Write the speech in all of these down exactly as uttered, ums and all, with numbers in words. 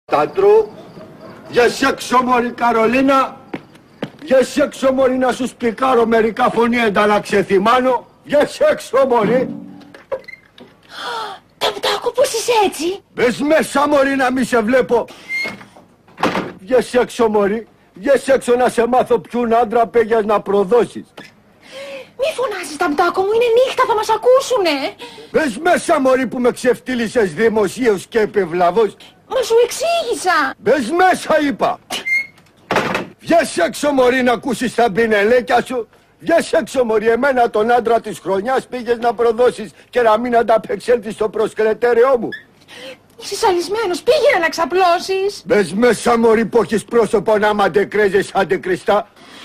Τα τρου, βγες έξω μωρή Καρολίνα, βγες έξω μωρή να σου σπικάρω μερικά φωνήεντα να ξεθυμάνω, βγες έξω μωρή. Ταπτάκο, πώς είσαι έτσι? Μπες μέσα μωρή να μη σε βλέπω. Βγες έξω μωρή, βγες έξω να σε μάθω ποιον άντρα πήγες να προδώσεις. Μη φωνάζεις Ταπτάκο μου, είναι νύχτα, θα μας ακούσουνε. Μπες μέσα μωρή που με ξεφτύλισες δημοσίως και επιβλαβώς. Μα σου εξήγησα. Μπες μέσα είπα. Βγες έξω μωρή να ακούσεις τα πινελέκια σου. Βγες έξω μωρή, εμένα τον άντρα της χρονιάς πήγες να προδώσεις και να μην ανταπεξέλθεις στο προσκρετέριό μου. Είσαι σαλισμένος, πήγαινε να ξαπλώσεις. Μπες μέσα μωρή που έχεις πρόσωπο να μ' αντεκρέζεις αντικριστά.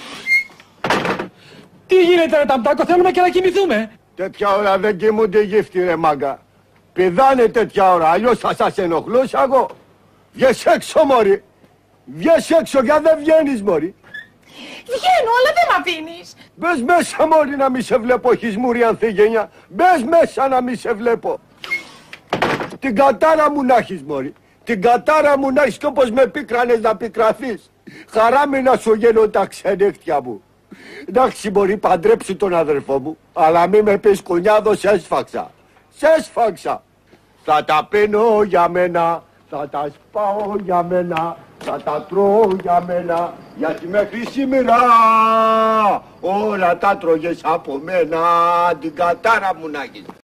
Τι γίνεται ρε Ταπτάκο, θέλουμε και να κοιμηθούμε. Τέτοια ώρα δεν κοιμούνται γύφτη ρε μάγκα. Πηδάνε τέτοια ώρα, αλλιώς θα σας ενοχλούσα εγώ. Βγες έξω μωρή. Βγες έξω για δεν βγαίνεις μωρή. Βγαίνω, αλλά δεν μ' αφήνεις. Μπες μέσα μωρή να μη σε βλέπω χισμούρη ανθιγένεια. Μπες μέσα να μη σε βλέπω. Την κατάρα μου να έχεις μωρή. Την κατάρα μου να έχεις και όπως με πίκρανες να πικραθείς. Χαρά με να σου γίνω τα ξενύχτια μου. Εντάξει μωρή, παντρέψου τον αδερφό μου. Αλλά μη με πεις κουνιάδο, σε έσφαξα. Σε έσφαξα. Θα τα πίνω για μένα. Θα τα σπάω για μένα. Θα τα τρώω για μένα. Γιατί μέχρι σήμερα όλα τα τρώγες από μένα. Την κατάρα μου να έχεις.